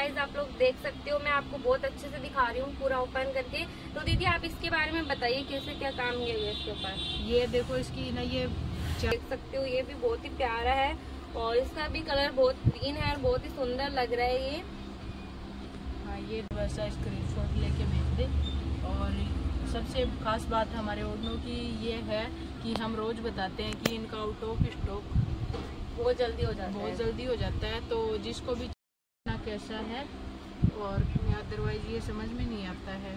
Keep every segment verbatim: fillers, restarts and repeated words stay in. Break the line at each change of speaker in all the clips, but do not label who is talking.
Guys आप लोग देख सकते हो, मैं आपको बहुत अच्छे से दिखा रही हूँ पूरा ओपन करके। तो दीदी आप इसके बारे में बताइए कैसे क्या काम किया गया इसके ऊपर।
ये देखो इसकी ना, ये
देख सकते हो ये भी बहुत ही प्यारा है और इसका भी कलर बहुत ग्रीन है और बहुत ही सुंदर लग रहा है ये।
हाँ, ये वैसा स्क्रीनशॉट लेके भेज दे। और सबसे खास बात हमारे ओढ़नों की ये है कि हम रोज बताते हैं कि इनका आउट ऑफ स्टॉक
बहुत जल्दी हो जाता है
बहुत जल्दी हो जाता है। तो जिसको भी ना कैसा है और अदरवाइज ये समझ में नहीं आता है।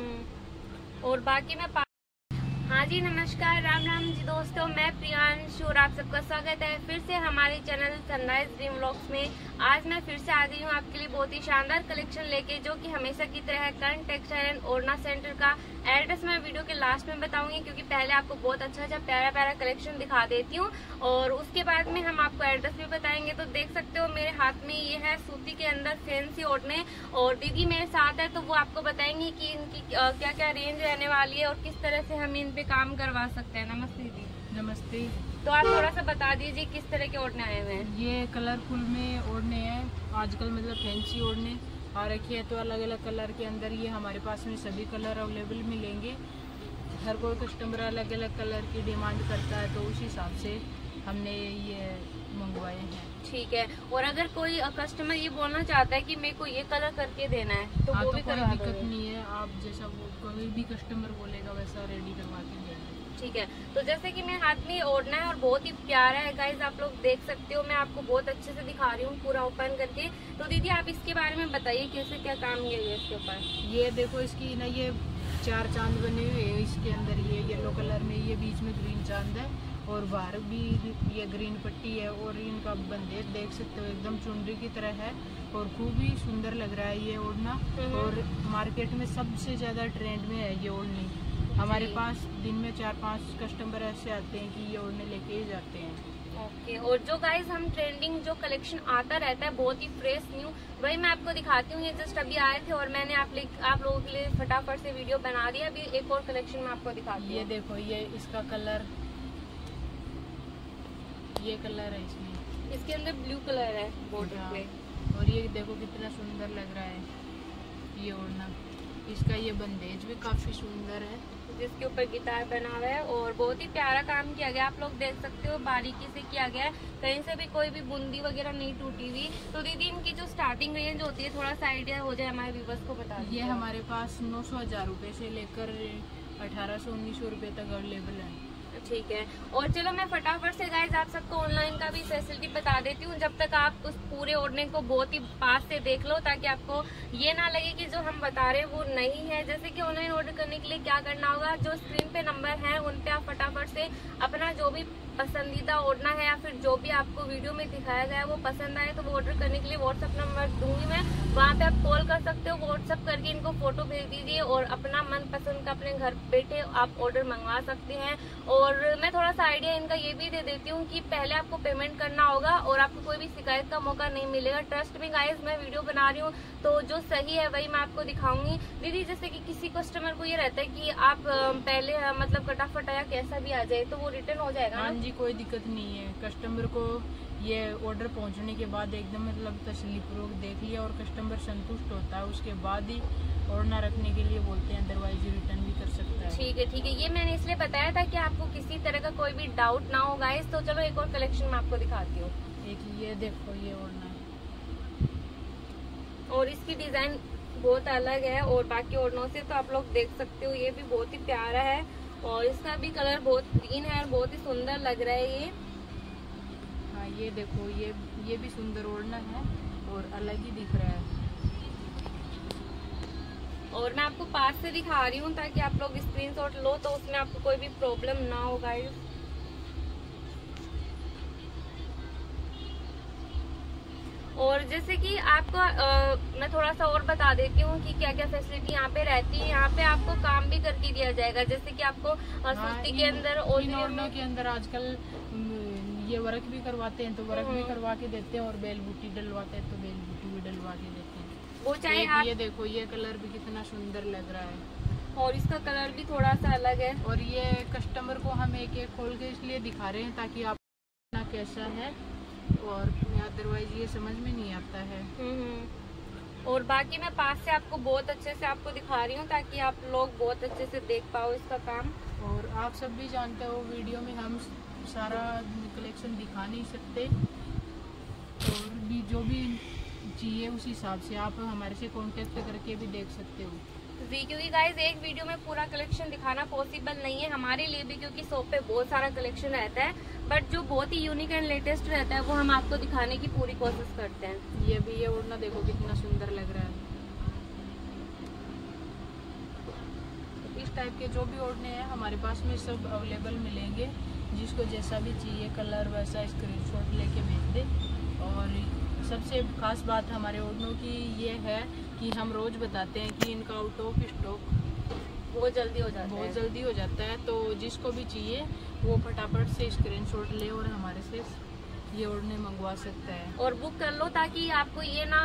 और बाकी मैं हाँ जी नमस्कार, राम राम जी दोस्तों, मैं प्रियांश और आप सबका स्वागत है फिर से हमारे चैनल सनराइज ड्रीम व्लॉग्स में। आज मैं फिर से आ गई हूँ आपके लिए बहुत ही शानदार कलेक्शन लेके, जो कि हमेशा की तरह है Karan textile and Odhna centre का। एड्रेस मैं वीडियो के लास्ट में बताऊंगी, क्योंकि पहले आपको बहुत अच्छा अच्छा प्यारा प्यारा कलेक्शन दिखा देती हूँ और उसके बाद में हम आपको एड्रेस भी बताएंगे। तो देख सकते हो मेरे हाथ में ये है सूती के अंदर फैंसी ओढ़ने, और दीदी मेरे साथ है तो वो आपको बताएंगे कि इनकी क्या क्या रेंज रहने वाली है और किस तरह से हम इन पे काम करवा सकते हैं। नमस्ते दीदी।
नमस्ते।
तो आप थोड़ा सा बता दीजिए किस तरह के ओढ़ने आए हुए हैं।
ये कलरफुल में ओढ़ने हैं आजकल, मतलब फैंसी ओढ़ने आ रखी है। तो अलग अलग कलर के अंदर ये हमारे पास में सभी कलर अवेलेबल मिलेंगे। हर कोई कस्टमर अलग अलग कलर की डिमांड करता है, तो उस हिसाब से हमने ये मंगवाए हैं।
ठीक है। और अगर कोई कस्टमर ये बोलना चाहता है कि मेरे को ये कलर करके देना है तो
हाँ,
वो
तो
भी
कोई
करवा
दिक्कत नहीं है। आप जैसा वो कोई भी कस्टमर बोलेगा वैसा रेडी करवा के देंगे।
ठीक है। तो जैसे कि मेरे हाथ में ओढ़ना है और बहुत ही प्यारा है गाइज, आप लोग देख सकते हो, मैं आपको बहुत अच्छे से दिखा रही हूँ पूरा ओपन करके। तो दीदी आप इसके बारे में बताइए कैसे क्या काम किया गया इसके ऊपर।
ये देखो इसकी ना, ये चार चांद बने हुए हैं इसके अंदर। ये येलो कलर में, ये बीच में ग्रीन चांद है और बाहर भी ये ग्रीन पट्टी है। और इनका बंदेज देख सकते हो एकदम चुनरी की तरह है और खूब ही सुंदर लग रहा है ये ओढ़ना। और मार्केट में सबसे ज्यादा ट्रेंड में है ये ओढ़नी। हमारे पास दिन में चार पांच कस्टमर ऐसे आते हैं कि ये ओढ़ने लेके ही जाते हैं।
ओके। और जो गाइज हम ट्रेंडिंग जो कलेक्शन आता रहता है बहुत ही फ्रेश न्यू, वही मैं आपको दिखाती हूँ। ये जस्ट अभी आए थे और मैंने आप, आप लोगों के लिए फटाफट से वीडियो बना दिया। अभी एक और कलेक्शन मैं आपको दिखाती हूँ।
ये देखो, ये इसका कलर, ये कलर है इसमें,
इसके अंदर ब्लू कलर है बॉर्डर पे।
और ये देखो कितना सुंदर लग रहा है ये ओढ़ना। इसका ये बंदेज भी काफी सुंदर है,
जिसके ऊपर गिटार बना हुआ है और बहुत ही प्यारा काम किया गया। आप लोग देख सकते हो बारीकी से किया गया है, कहीं से भी कोई भी बूंदी वगैरह नहीं टूटी हुई। तो दीदी इनकी जो स्टार्टिंग रेंज होती है थोड़ा सा आइडिया हो जाए हमारे व्यूवर्स को बता दीजिए।
ये हमारे पास नौ सौ हजार रूपए से लेकर अठारह सौ उन्नीस सौ रूपये तक अवेलेबल है।
ठीक है। और चलो मैं फटाफट से गाइज आप सबको ऑनलाइन का भी फैसिलिटी बता देती हूँ, जब तक आप उस पूरे ओढ़ने को बहुत ही पास से देख लो, ताकि आपको ये ना लगे कि जो हम बता रहे हैं वो नहीं है। जैसे कि ऑनलाइन ऑर्डर करने के लिए क्या करना होगा, जो स्क्रीन पे नंबर है उन पे आप फटाफट से अपना जो भी पसंदीदा ओढ़ना है या फिर जो भी आपको वीडियो में दिखाया गया है वो पसंद आए तो वो ऑर्डर करने के लिए व्हाट्सएप नंबर दूंगी मैं, वहाँ पे आप कॉल कर सकते हो। व्हाट्सएप करके इनको फोटो भेज दीजिए और अपना मन पसंद का अपने घर बैठे आप ऑर्डर मंगवा सकते हैं। और मैं थोड़ा सा आइडिया इनका ये भी दे देती हूँ कि पहले आपको पेमेंट करना होगा और आपको कोई भी शिकायत का मौका नहीं मिलेगा। ट्रस्ट में गाइस, मैं वीडियो बना रही हूँ तो जो सही है वही मैं आपको दिखाऊंगी। दीदी जैसे कि किसी कस्टमर को ये रहता है कि आप पहले मतलब कटाफट या कैसा भी आ जाए तो वो रिटर्न हो जाएगा।
हाँ जी, कोई दिक्कत नहीं है। कस्टमर को ये ऑर्डर पहुंचने के बाद एकदम मतलब तसल्लीपूर्वक देख लिया और कस्टमर संतुष्ट होता है, उसके बाद ही ओढ़ना रखने के लिए बोलते हैं, अदरवाइज रिटर्न भी कर सकता है।
ठीक है ठीक है। ये मैंने इसलिए बताया था कि आपको किसी तरह का कोई भी डाउट ना हो गाइस। तो चलो एक और कलेक्शन मैं आपको दिखाती हूँ।
एक ये देखो, ये ओढ़ना
और इसकी डिजाइन बहुत अलग है और बाकी ओढ़नों से, तो आप लोग देख सकते हो ये भी बहुत ही प्यारा है और इसका भी कलर बहुत ग्रीन है और बहुत ही सुंदर लग रहा है ये।
हाँ, ये देखो, ये ये भी सुंदर ओढ़ना है और अलग ही दिख रहा है।
और मैं आपको पास से दिखा रही हूँ ताकि आप लोग स्क्रीनशॉट लो तो उसमें आपको कोई भी प्रॉब्लम ना हो गाइस। और जैसे कि आपको आ, मैं थोड़ा सा और बता देती हूँ कि क्या क्या फैसिलिटी यहाँ पे रहती है। यहाँ पे आपको काम भी करके दिया जाएगा, जैसे कि आपको सूती के अंदर और
ओढ़नों के अंदर आजकल ये वर्क भी करवाते हैं तो वर्क भी करवा के देते हैं और बेल बूटी डलवाते हैं तो बेल बूटी भी डलवा के देते हैं।
वो चाहे आप,
ये देखो, ये कलर भी कितना सुंदर लग रहा है
और इसका कलर भी थोड़ा सा अलग है।
और ये कस्टमर को हम एक एक खोल के इसलिए दिखा रहे हैं ताकि आप ना कैसा है और अदरवाइज ये समझ में नहीं आता है।
और बाकी मैं पास से आपको बहुत अच्छे से आपको दिखा रही हूँ ताकि आप लोग बहुत अच्छे से देख पाओ इसका काम।
और आप सब भी जानते हो वीडियो में हम सारा कलेक्शन दिखा नहीं सकते, और भी जो भी चाहिए उस हिसाब से आप हमारे से कांटेक्ट करके भी देख सकते हो
जी। क्योंकि गाइज एक वीडियो में पूरा कलेक्शन दिखाना पॉसिबल नहीं है हमारे लिए भी, क्योंकि शॉप पे बहुत सारा कलेक्शन रहता है, बट जो बहुत ही यूनिक एंड लेटेस्ट रहता है वो हम आपको दिखाने की पूरी कोशिश करते हैं।
ये भी ये ओढ़ना देखो कितना सुंदर लग रहा है। इस टाइप के जो भी ओढ़ने हैं हमारे पास में सब अवेलेबल मिलेंगे, जिसको जैसा भी चाहिए कलर वैसा स्क्रीनशॉट लेके भेज दे। और सबसे खास बात हमारे ओढ़नों की ये है कि हम रोज बताते हैं कि इनका आउट ऑफ स्टॉक
बहुत जल्दी हो जाता है
बहुत जल्दी हो जाता है, तो जिसको भी चाहिए वो फटाफट से स्क्रीनशॉट ले और हमारे से ये ओढ़ने मंगवा सकता है और
बुक कर लो, ताकि आपको ये ना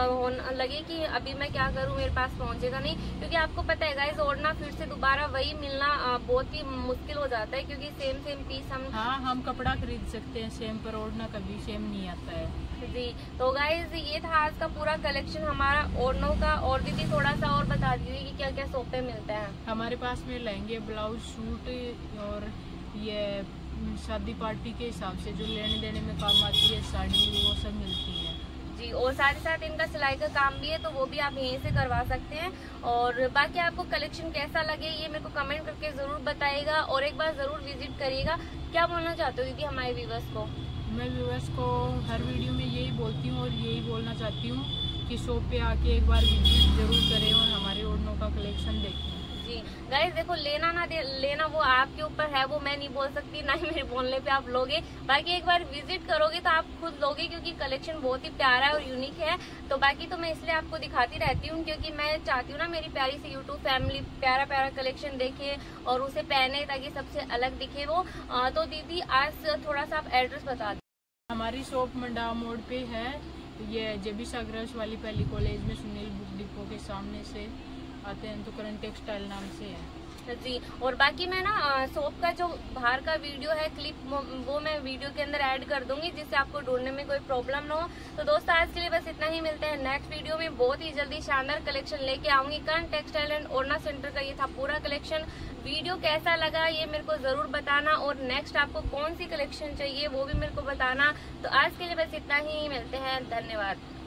आ, लगे कि अभी मैं क्या करूं, मेरे पास पहुंचेगा नहीं। क्योंकि आपको पता है गाइस, ओढ़ना फिर से दोबारा वही मिलना आ, बहुत ही मुश्किल हो जाता है, क्योंकि सेम सेम पीस हम
हाँ हम कपड़ा खरीद सकते हैं सेम, पर ओढ़ना कभी सेम नहीं आता है
जी। तो गाइस ये था आज का पूरा कलेक्शन हमारा ओढ़नों का। और दीदी थोड़ा सा और बता दीजिए कि क्या क्या शॉप पे मिलता है
हमारे पास में। लहंगे, ब्लाउज, सूट और ये शादी पार्टी के हिसाब से जो लेने देने में काम आती है साड़ी, वो सब मिलती है
जी। और साथ ही साथ इनका सिलाई का काम भी है, तो वो भी आप यहीं से करवा सकते हैं। और बाकी आपको कलेक्शन कैसा लगे ये मेरे को कमेंट करके जरूर बताइएगा, और एक बार जरूर विजिट करिएगा। क्या बोलना चाहते हो दीदी हमारे व्यूवर्स को?
मैं व्यूवर्स को हर वीडियो में यही बोलती हूँ और यही बोलना चाहती हूँ कि शॉप पे आके एक बार विजिट जरूर करें और हमारे ओढ़नों का कलेक्शन देखें।
जी गाइस देखो, लेना ना दे, लेना वो आपके ऊपर है, वो मैं नहीं बोल सकती, ना ही मेरे बोलने पे आप लोगे। बाकी एक बार विजिट करोगे तो आप खुद लोगे, क्योंकि कलेक्शन बहुत ही प्यारा है और यूनिक है। तो बाकी तो मैं इसलिए आपको दिखाती रहती हूँ, क्योंकि मैं चाहती हूँ ना मेरी प्यारी सी यूट्यूब फैमिली प्यारा प्यारा कलेक्शन देखे और उसे पहने, ताकि सबसे अलग दिखे वो। आ, तो दीदी आज थोड़ा सा आप एड्रेस बता दें।
हमारी शॉप मंडा मोड़ पे है, ये जेबी सागरस वाली पहली कॉलेज में सुनील बुक डिपो के सामने से आते हैं तो करंट टेक्सटाइल नाम से है
जी। और बाकी मैं ना शॉप का जो बाहर का वीडियो है क्लिप, वो मैं वीडियो के अंदर ऐड कर दूंगी, जिससे आपको ढूंढने में कोई प्रॉब्लम ना हो। तो दोस्तों आज के लिए बस इतना ही, मिलते हैं नेक्स्ट वीडियो में। बहुत ही जल्दी शानदार कलेक्शन लेके आऊंगी। करंट टेक्सटाइल एंड ओढ़ना सेंटर का ये था पूरा कलेक्शन। वीडियो कैसा लगा ये मेरे को जरूर बताना, और नेक्स्ट आपको कौन सी कलेक्शन चाहिए वो भी मेरे को बताना। तो आज के लिए बस इतना ही, मिलते हैं, धन्यवाद।